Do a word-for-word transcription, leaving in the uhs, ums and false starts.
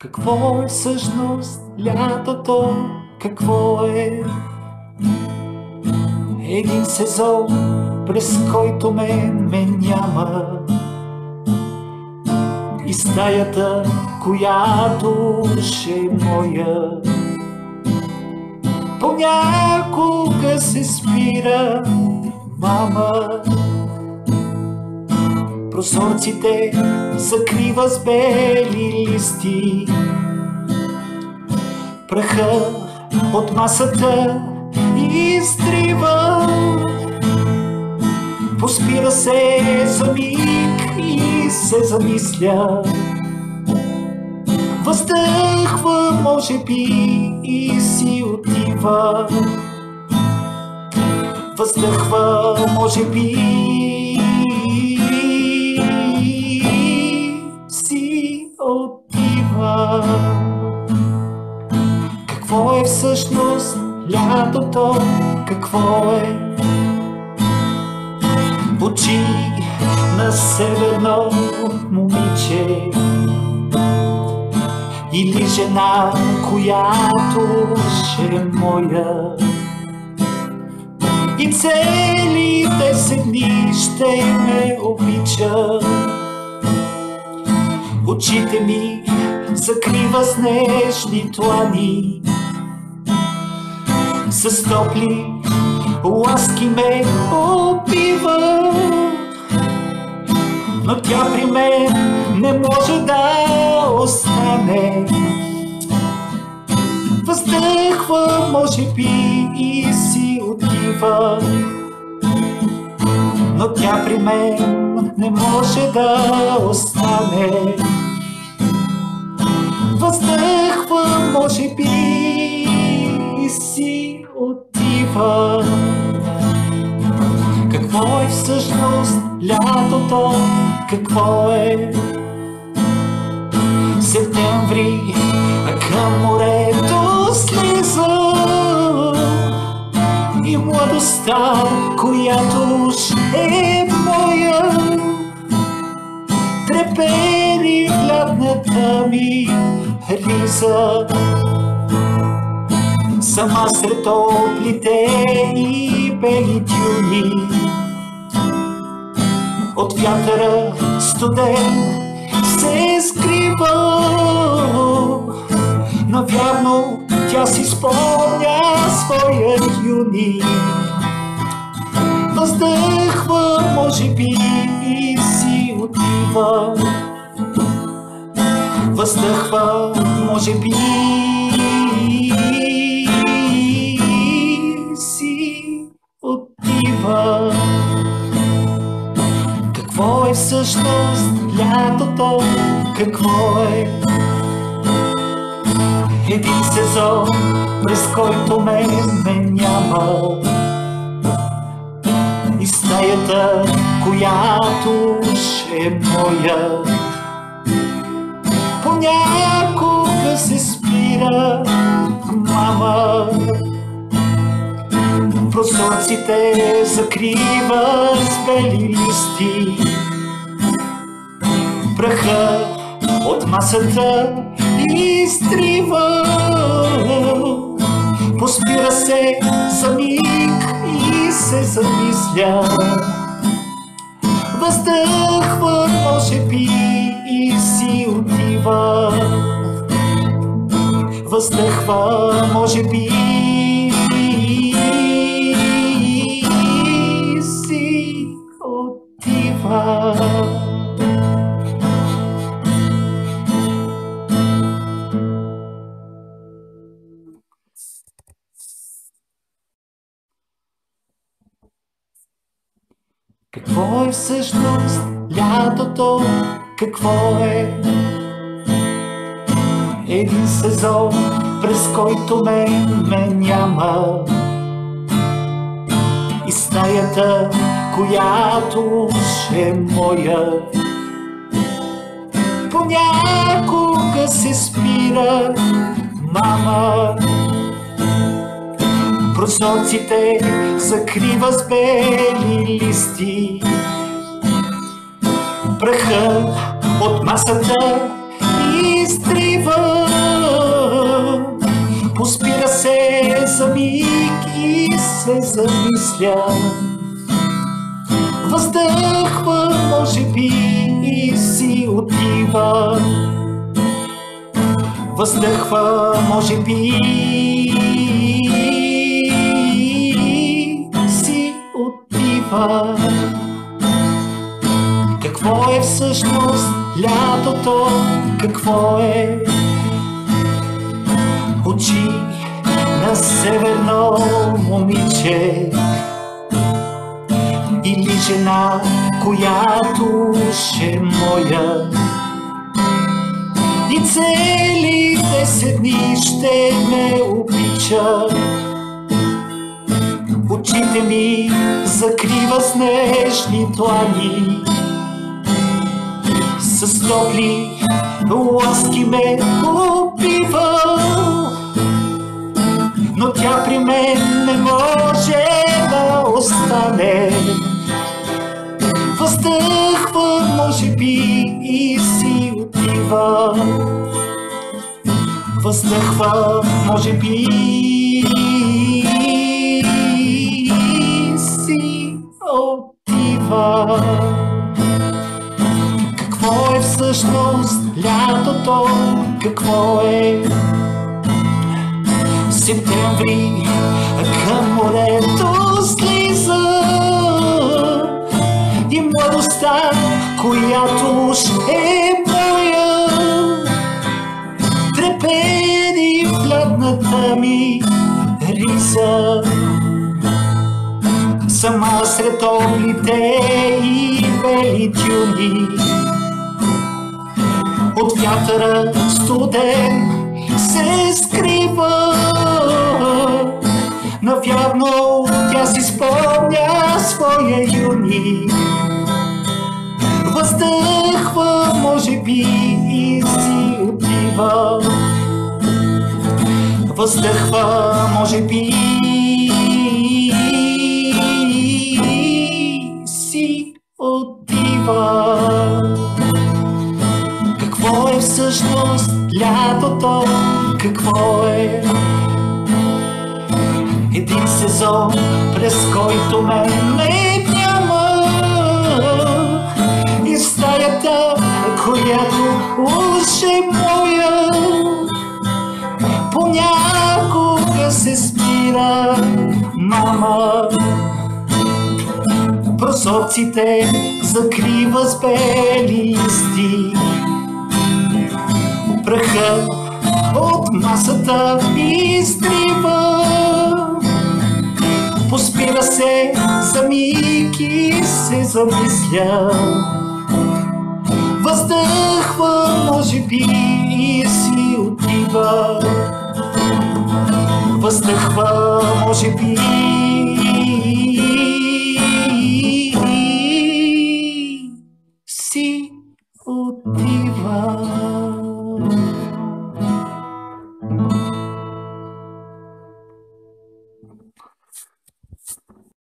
Какво е всъщност лятото? Какво е? Един сезон, през който мен ме няма, и стаята, която ще е моя, понякога се спира мама. Прозорците закрива с бели листи, праха от масата изтрива. Поспира се за миг и се замисля, въздъхва може би и си отива. Въздъхва може би си отива. Какво е всъщност лятото? Какво е? Очи на северно момиче или жена, която ще е моя, и целите се дни ще ме обича. Очите ми закрива с нежни тлани, с топли ласки ме убива, но тя при мен не може да остане. Въздъхва може би и си отива, но тя при мен не може да остане. Въздъхва може би и си отива. Какво е всъщност лятото? Какво е? Септември към морето слиза и младостта, която ще е моя, трепери в лятната ми риза. Сама сред топлите и бели дюни, от вятъра студен се скрива. Навярно тя си спомня своя юни. Въздъхва може би и си отива. Въздъхва може би си отива. Какво е всъщност лятото? Какво е? Един сезон, през който мен ме няма, и стаята, която ще е моя, понякога се спира мама. Прозорците закрива с бели листи, праха от масата изтрива. Поспира се за миг и се замисля, въздъхва може би и си отива. Въздъхва може би и си отива. Какво е всъщност лятото? Какво е? Един сезон, през който мен ме няма, и стаята, която ще е моя, понякога се спира мама. Прозорците закрива с бели листи, праха от масата изтрива. Поспира се за миг и се замисля. Въздъхва, може би, и си отива. Въздъхва, може би, си отива. Какво е всъщност лятото? Какво е? Очи на северно момиче или жена, която ще моя. И цели десет дни ще ме обича. Очите ми закрива с нежни длани. С топли ласки ме убива. Но тя при мен не може да остане. Въздъхва, може би, и си отива. Въздъхва, може би, и си отива. Какво е всъщност лятото? Какво е? Септември към морето слиза и младостта, която уж е моя, трепери в лятната ми риза. Сама сред топлите и бели дюни, от вятъра студен се скрива. Навярно тя си спомня своя юни. Въздъхва, може би, и си отива. Въздъхва, може би, си отива. Какво е всъщност лятото? Какво е? Един сезон, през който мен не няма. И стаята, която уж е моя, понякога се спира мама. Прозорците закрива с бели листи. Праха от масата изтрива. Поспира се за миг и се замисля. Въздъхва, може би, и си отива. Въздъхва, може би, си отива.